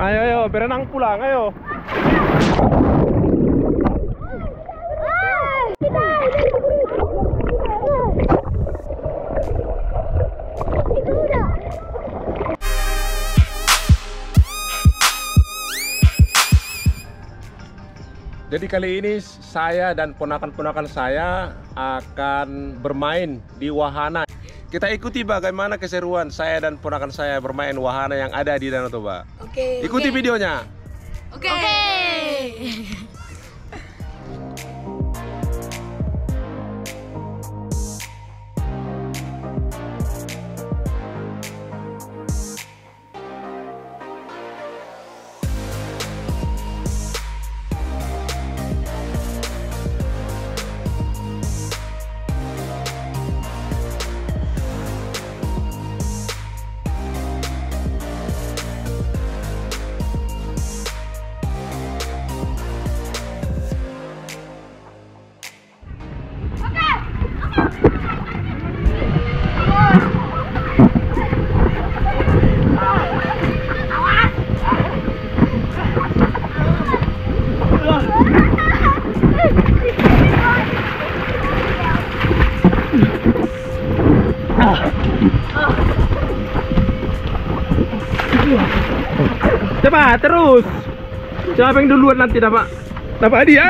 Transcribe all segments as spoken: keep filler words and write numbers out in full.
Ayo, ayo, berenang pulang, ayo. Jadi kali ini saya dan ponakan-ponakan saya akan bermain di wahana. Kita ikuti bagaimana keseruan saya dan ponakan saya bermain wahana yang ada di Danau Toba. Oke. Ikuti Oke. videonya. Oke. Oke. Coba terus. Siapa yang duluan nanti dapat dapat dia.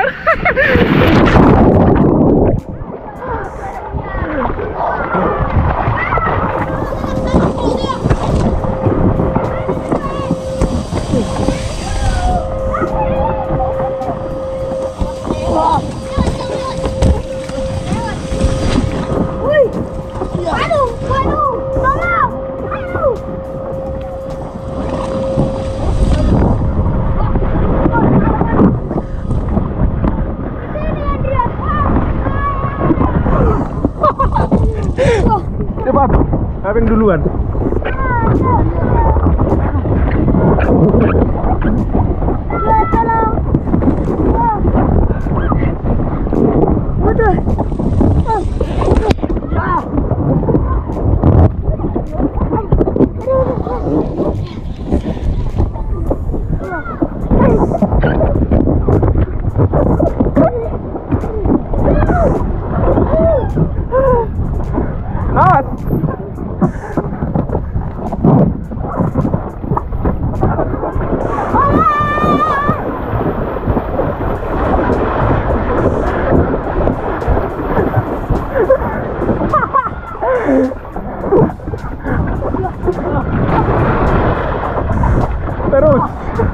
Cepat, siapa yang duluan? Terus.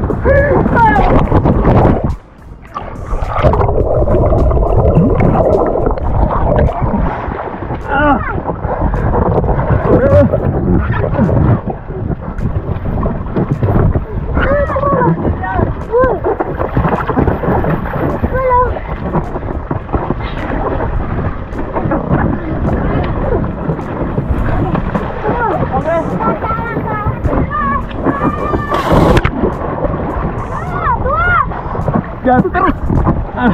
Jatuh terus. Ah.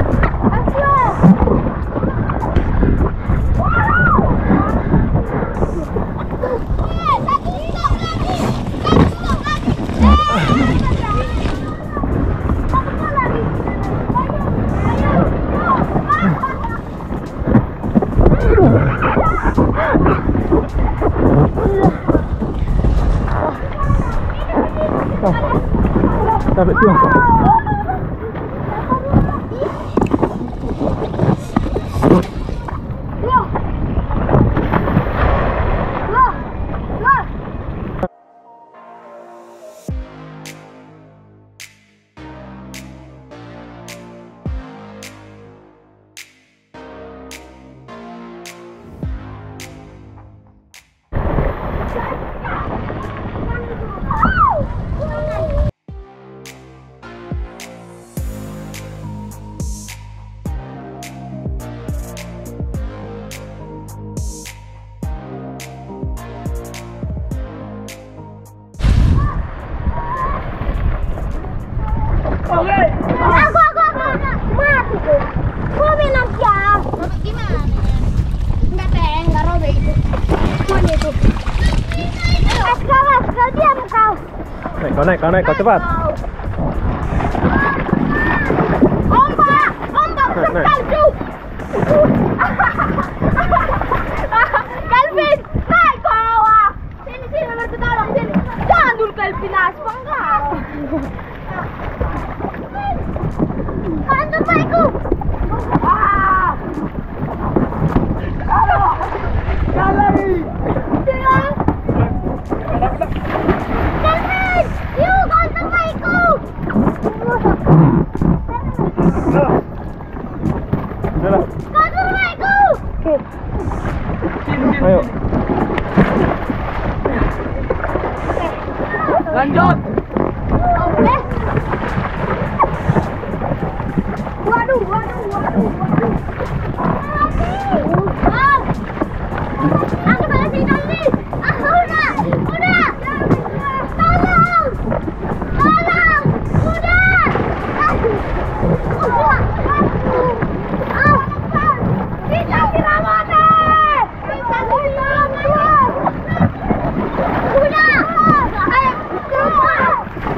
Sampai tiang. Kau naik, kau naik, kau cepat. Ombak, ombak Naik. salju. Kelvin, naik ke bawah. Sini sini berarti tolong sini. Jangan dulu Kelvin aspang enggak. Kantor baikku. Ah. Aduh. Jalan. Jalan. Kelvin, yuk kantor baikku. Jalan. Kantor baikku. Oke. Ayo. Lanjut. Oke. Waduh, waduh, waduh, waduh. Ah. Aku salah sinyal nih. Ah, udah, udah. Tolong. Tolong. Udah. Ah. Udah. Ah. Kita dirawat. Kita dirawat. Udah. Ayo, keluar.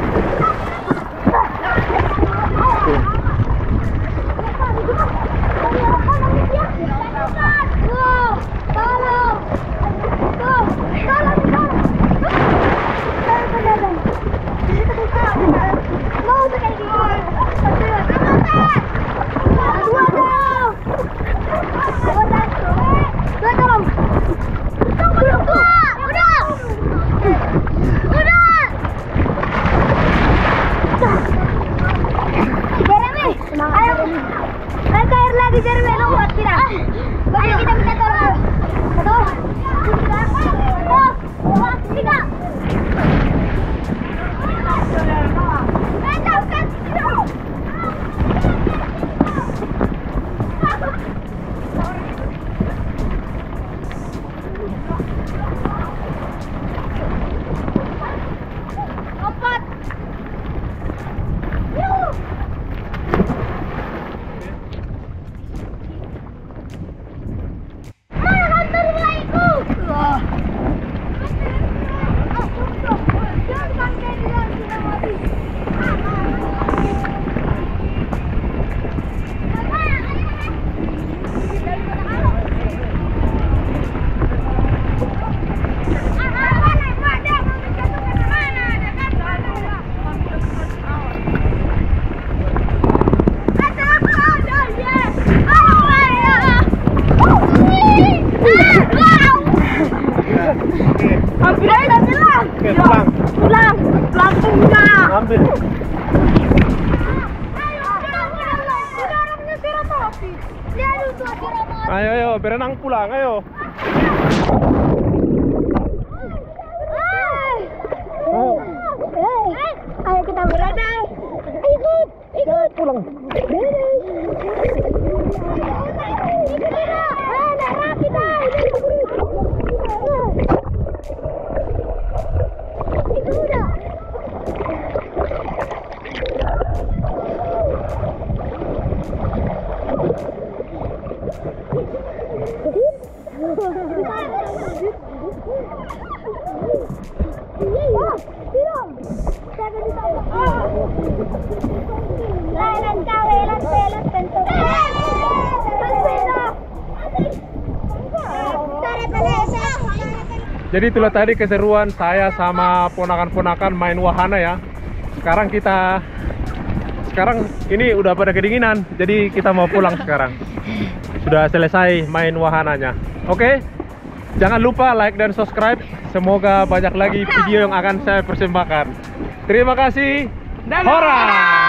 Ambil. Ayo, ayo, berenang pulang, ayo. Ayo kita berenang. Ikut, ikut. Pulang. Jadi itulah tadi keseruan saya sama ponakan-ponakan main wahana ya. Sekarang kita sekarang ini udah pada kedinginan, jadi kita mau pulang sekarang. Sudah selesai main wahananya. Oke, jangan lupa like dan subscribe. Semoga banyak lagi video yang akan saya persembahkan. Terima kasih. Horas.